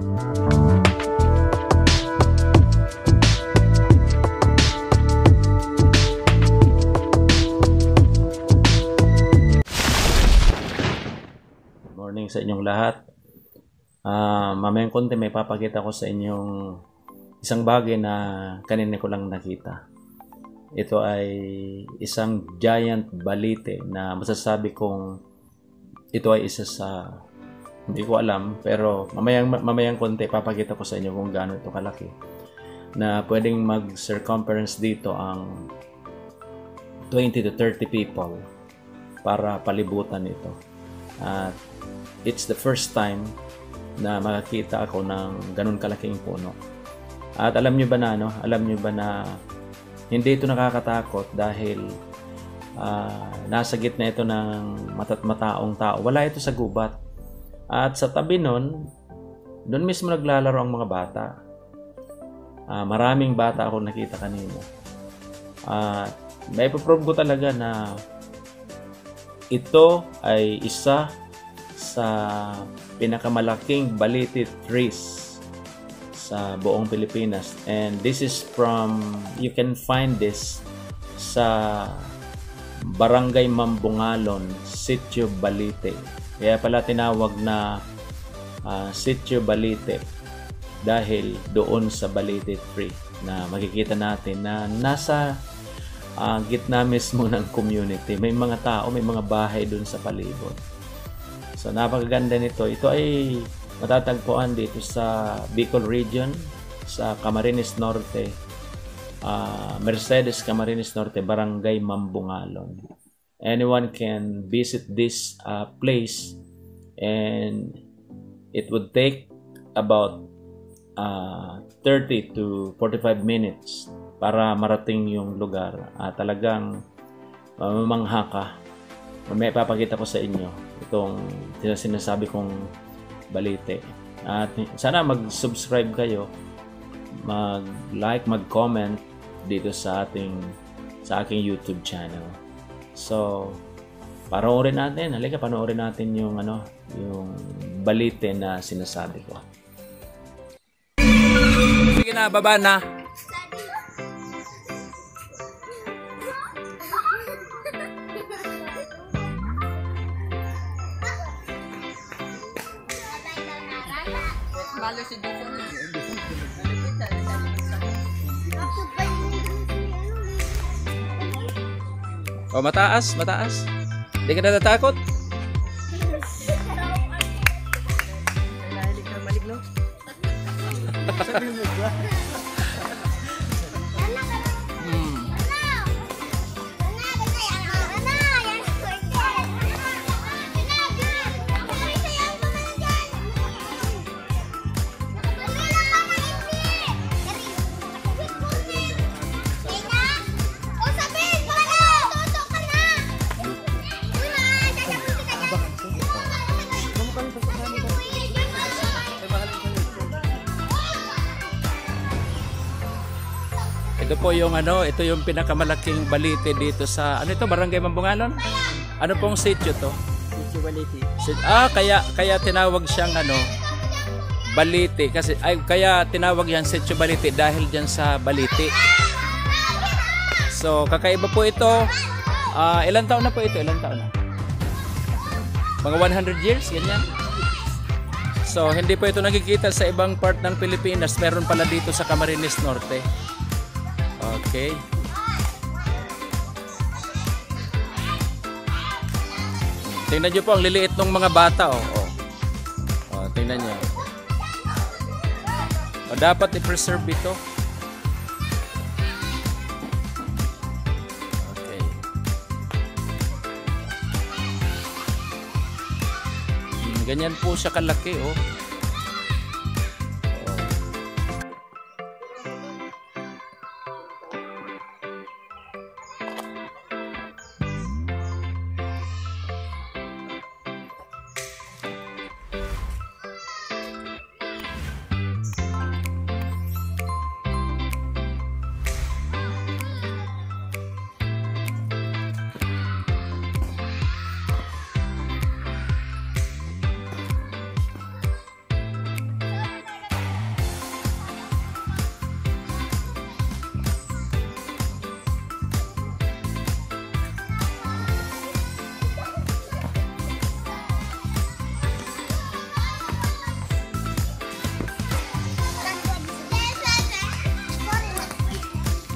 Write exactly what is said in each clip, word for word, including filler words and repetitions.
Morning sa inyong lahat. Uh, mamayang konti may papakita ko sa inyong isang bagay na kanina ko lang nakita. Ito ay isang giant balete na masasabi kong ito ay isa sa, hindi ko alam, pero mamayang, mamayang konti papakita ko sa inyo kung gaano ito kalaki, na pwedeng mag-circumference dito ang twenty to thirty people para palibutan ito. At it's the first time na makakita ako ng ganun kalaking puno. At alam nyo ba na, no? Alam nyo ba na hindi ito nakakatakot dahil uh, nasa gitna ito ng matat-mataong tao. Wala ito sa gubat. At sa tabi nun, doon mismo naglalaro ang mga bata. Uh, maraming bata ako nakita kanina. Uh, may ipaprove ko talaga na ito ay isa sa pinakamalaking balete trees sa buong Pilipinas, and this is from, you can find this sa Barangay Mambungalon, Sitio Balete. Kaya pala tinawag na uh, Sitio Balete dahil doon sa balete tree na makikita natin na nasa uh, gitna mismo ng community. May mga tao, may mga bahay doon sa palibot. So napakaganda nito. Ito ay matatagpuan dito sa Bicol region, sa Camarines Norte, uh, Mercedes Camarines Norte, Barangay Mambungalon. Anyone can visit this uh, place, and it would take about uh, thirty to forty-five minutes para marating yung lugar. Uh, talagang uh, mamangha ka. May papakita ko sa inyo itong sinasabi kong balete. At sana mag-subscribe kayo, mag-like, mag-comment dito sa ating sa aking YouTube channel. So, panoorin natin. Halika, panoorin natin yung ano, yung balete na sinasabi ko. Sige na, baba na. Oh, mataas, mataas. Hindi ka na natakot? Nahilig ka maligno? Sabi mo ba? Ito po yung ano, ito yung pinakamalaking balete dito sa ano ito, Barangay Mambungalon? Ano pong sitio to? Sitio Balete. Ah, kaya kaya tinawag siyang ano, balete kasi ay kaya tinawag yan Sitio Balete dahil diyan sa balete. So, kakaiba po ito. Uh, ilang taon na po ito? Ilang taon na? Mga one hundred years, ganyan. So, hindi po ito nakikita sa ibang part ng Pilipinas. Meron pala dito sa Camarines Norte. Okay. Tingnan nyo po ang liliit ng mga bata. Oh. Oh. Oh, tingnan nyo. Oh, dapat i-preserve ito. Okay. Hmm, ganyan po siya kalaki. Oh.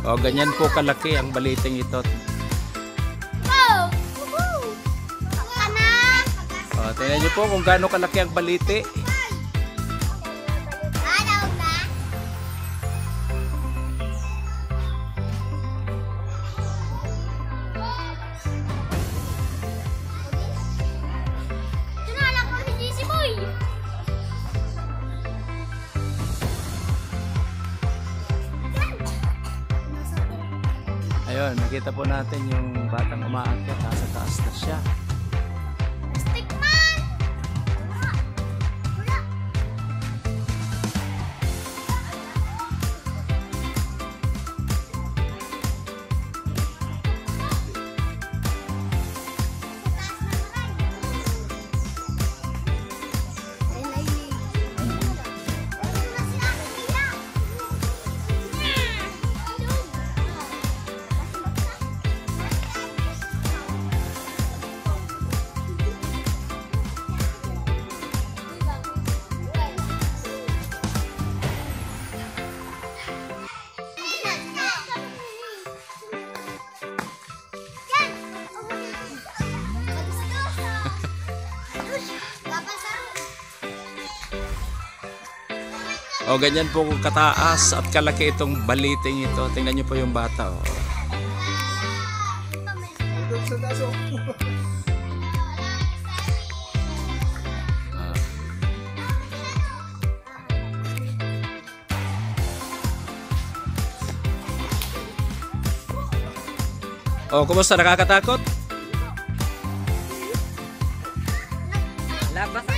O, ganyan po kalaki ang baliting ito. O, tingnan nyo po kung gaano kalaki ang balite. Ayun, nakita po natin yung batang umaakyat. Nasa taas na siya. O, ganyan po kataas at kalaki itong baliting ito. Tingnan nyo po yung bata. O. O, kumusta? Nakakatakot? Labas